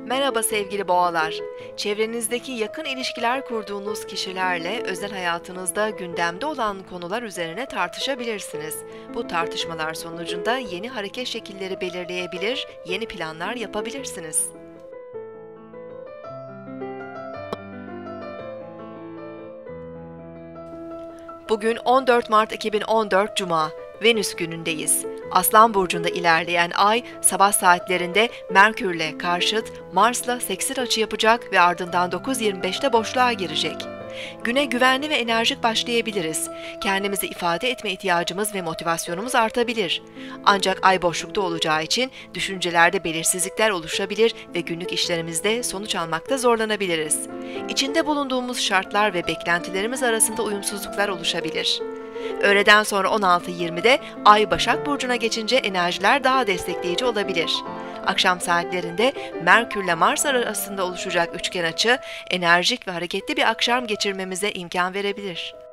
Merhaba sevgili boğalar. Çevrenizdeki yakın ilişkiler kurduğunuz kişilerle özel hayatınızda gündemde olan konular üzerine tartışabilirsiniz. Bu tartışmalar sonucunda yeni hareket şekilleri belirleyebilir, yeni planlar yapabilirsiniz. Bugün 14 Mart 2014 Cuma, Venüs günündeyiz. Aslan burcunda ilerleyen ay sabah saatlerinde Merkürle karşıt, Mars'la seksil açı yapacak ve ardından 9.25'te boşluğa girecek. Güne güvenli ve enerjik başlayabiliriz. Kendimizi ifade etme ihtiyacımız ve motivasyonumuz artabilir. Ancak ay boşlukta olacağı için düşüncelerde belirsizlikler oluşabilir ve günlük işlerimizde sonuç almakta zorlanabiliriz. İçinde bulunduğumuz şartlar ve beklentilerimiz arasında uyumsuzluklar oluşabilir. Öğleden sonra 16.20'de Ay Başak Burcu'na geçince enerjiler daha destekleyici olabilir. Akşam saatlerinde Merkürle Mars arasında oluşacak üçgen açı, enerjik ve hareketli bir akşam geçirmemize imkan verebilir.